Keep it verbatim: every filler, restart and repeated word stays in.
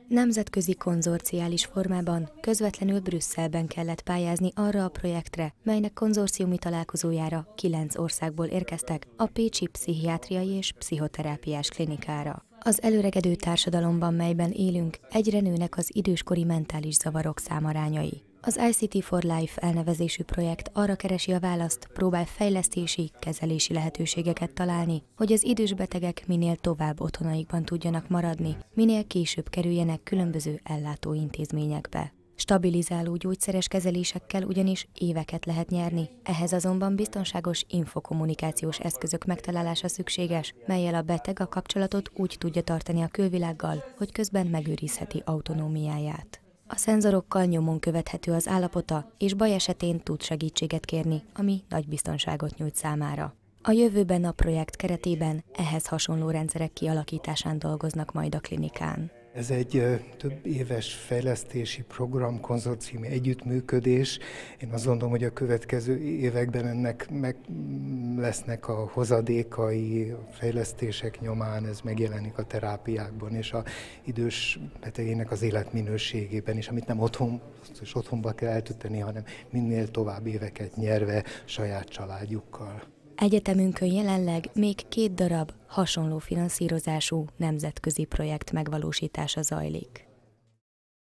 Nemzetközi konzorciális formában közvetlenül Brüsszelben kellett pályázni arra a projektre, melynek konzorciumi találkozójára kilenc országból érkeztek a pécsi pszichiátriai és pszichoterápiás klinikára. Az előregedő társadalomban, melyben élünk, egyre nőnek az időskori mentális zavarok számarányai. Az I C T for Life elnevezésű projekt arra keresi a választ, próbál fejlesztési, kezelési lehetőségeket találni, hogy az idős betegek minél tovább otthonaikban tudjanak maradni, minél később kerüljenek különböző ellátóintézményekbe. Stabilizáló gyógyszeres kezelésekkel ugyanis éveket lehet nyerni, ehhez azonban biztonságos infokommunikációs eszközök megtalálása szükséges, mellyel a beteg a kapcsolatot úgy tudja tartani a külvilággal, hogy közben megőrizheti autonómiáját. A szenzorokkal nyomon követhető az állapota, és baj esetén tud segítséget kérni, ami nagy biztonságot nyújt számára. A jövőben a projekt keretében ehhez hasonló rendszerek kialakításán dolgoznak majd a klinikán. Ez egy több éves fejlesztési program, konzorciumi együttműködés. Én azt gondolom, hogy a következő években ennek meg lesznek a hozadékai, a fejlesztések nyomán, ez megjelenik a terápiákban és az idős betegének az életminőségében is, amit nem otthon, és otthonba kell eltölteni, hanem minél tovább éveket nyerve saját családjukkal. Egyetemünkön jelenleg még két darab hasonló finanszírozású nemzetközi projekt megvalósítása zajlik.